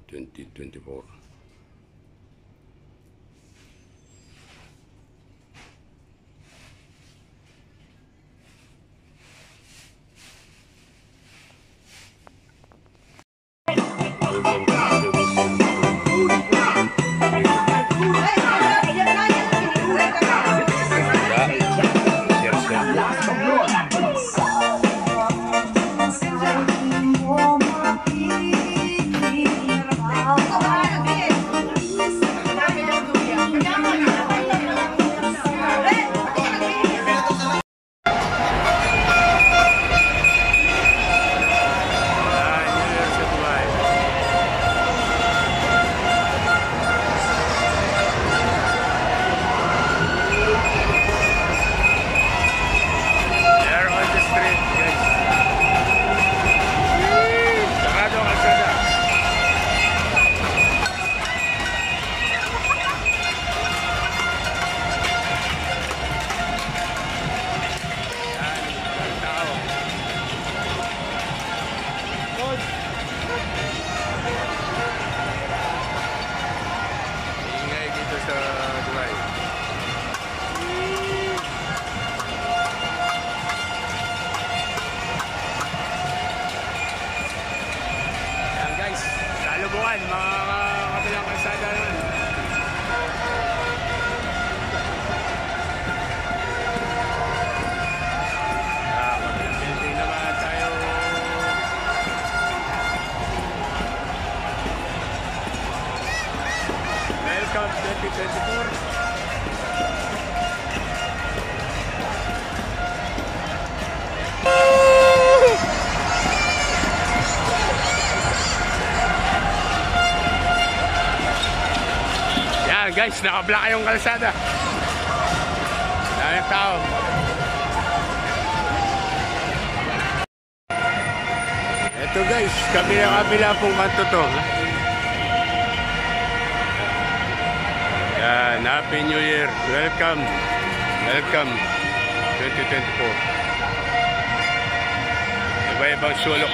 2024. Bukan, mga kabilang kalsada naman. Kabilang building naman tayo. Welcome 2024. Guys, nakablock yung kalsada. Daming tao. Ito guys, kabila pong kanto to. Yan, Happy New Year. Welcome 2024. Iba-ibang sulok.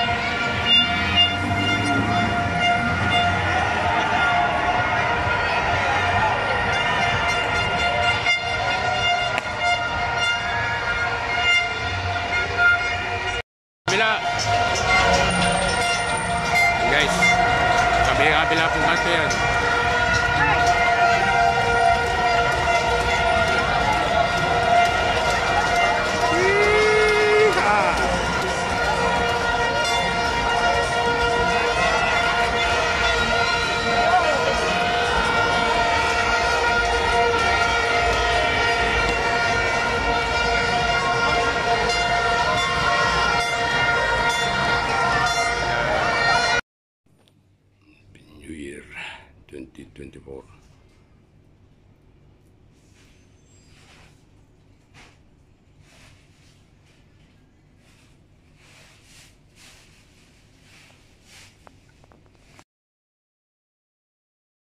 Guys, kabila pong kanto yan. New Year 2024.